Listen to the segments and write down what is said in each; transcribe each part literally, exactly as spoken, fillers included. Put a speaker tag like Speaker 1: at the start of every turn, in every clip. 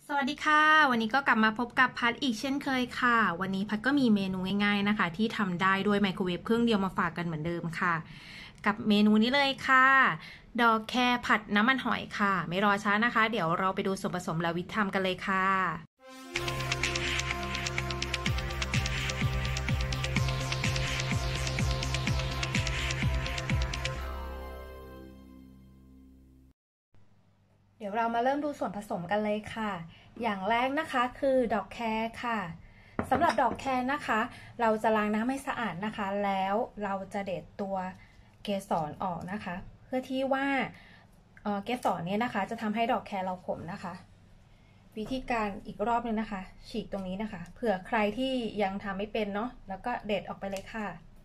Speaker 1: สวัสดีค่ะวันนี้ก็กลับมาพบกับพัดอีกเช่นเคยค่ะวันนี้พัดก็มีเมนูง่ายๆนะคะที่ทำได้ด้วยไมโครเวฟเครื่องเดียวมาฝากกันเหมือนเดิมค่ะกับเมนูนี้เลยค่ะดอกแครผัดน้ำมันหอยค่ะไม่รอช้านะคะเดี๋ยวเราไปดูส่วนผสมและวิธีทำกันเลยค่ะเดี๋ยวเรามาเริ่มดูส่วนผสมกันเลยค่ะอย่างแรกนะคะคือดอกแครค่ะสำหรับดอกแครนะคะเราจะล้างน้ำให้สะอาดนะคะแล้วเราจะเด็ดตัวเกสรออกนะคะเพื่อที่ว่าเกสรนี้นะคะจะทำให้ดอกแครเราขมนะคะวิธีการอีกรอบนึงนะคะฉีกตรงนี้นะคะเผื่อใครที่ยังทำไม่เป็นเนาะแล้วก็เด็ดออกไปเลยค่ะ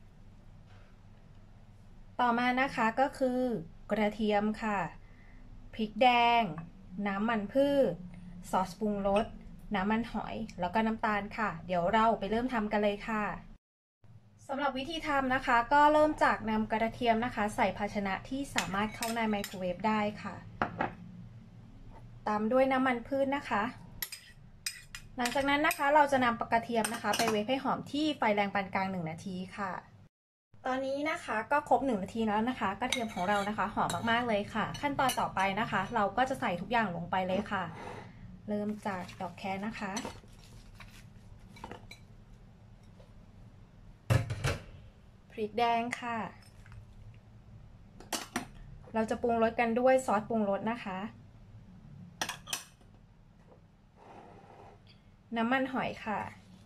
Speaker 1: ต่อมานะคะก็คือกระเทียมค่ะพริกแดงน้ำมันพืชซอสปรุงรสน้ำมันหอยแล้วก็น้ำตาลค่ะเดี๋ยวเราไปเริ่มทำกันเลยค่ะสำหรับวิธีทำนะคะก็เริ่มจากนำกระเทียมนะคะใส่ภาชนะที่สามารถเข้าในไมโครเวฟได้ค่ะตามด้วยน้ำมันพืชนะคะหลังจากนั้นนะคะเราจะนำกระเทียมนะคะไปเวฟให้หอมที่ไฟแรงปานกลางหนึ่งนาทีค่ะตอนนี้นะคะก็ครบหนึ่งนาทีแล้วนะคะกระเทียมของเรานะคะหอมมากๆเลยค่ะขั้นตอนต่อไปนะคะเราก็จะใส่ทุกอย่างลงไปเลยค่ะเริ่มจากดอกแครนะคะพริกแดงค่ะเราจะปรุงรสกันด้วยซอสปรุงรสนะคะน้ำมันหอยค่ะ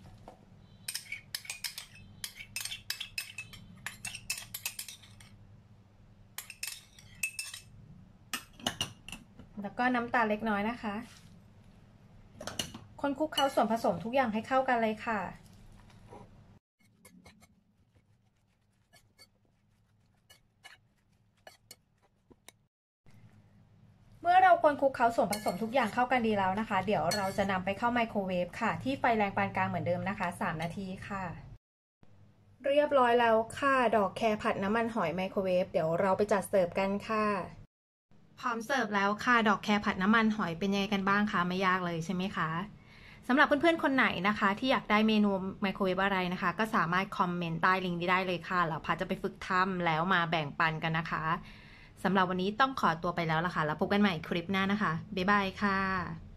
Speaker 1: แล้วก็น้ำตาลเล็กน้อยนะคะคนคลุกเคล้าส่วนผสมทุกอย่างให้เข้ากันเลยค่ะเมื่อเราคนคลุกเคล้าส่วนผสมทุกอย่างเข้ากันดีแล้วนะคะเดี๋ยวเราจะนำไปเข้าไมโครเวฟค่ะที่ไฟแรงปานกลางเหมือนเดิมนะคะสามนาทีค่ะเรียบร้อยแล้วค่ะดอกแครผัดน้ำมันหอยไมโครเวฟเดี๋ยวเราไปจัดเสิร์ฟกันค่ะพร้อมเสิร์ฟแล้วค่ะดอกแครผัดน้ำมันหอยเป็นยังไงกันบ้างคะไม่ยากเลยใช่ไหมคะสำหรับเพื่อนๆคนไหนนะคะที่อยากได้เมนูไมโครเวฟอะไรนะคะก็สามารถคอมเมนต์ใต้ลิงก์นี้ได้เลยค่ะแล้วพัดจะไปฝึกทำแล้วมาแบ่งปันกันนะคะสำหรับวันนี้ต้องขอตัวไปแล้วล่ะค่ะแล้วพบกันใหม่คลิปหน้านะคะบ๊ายบายค่ะ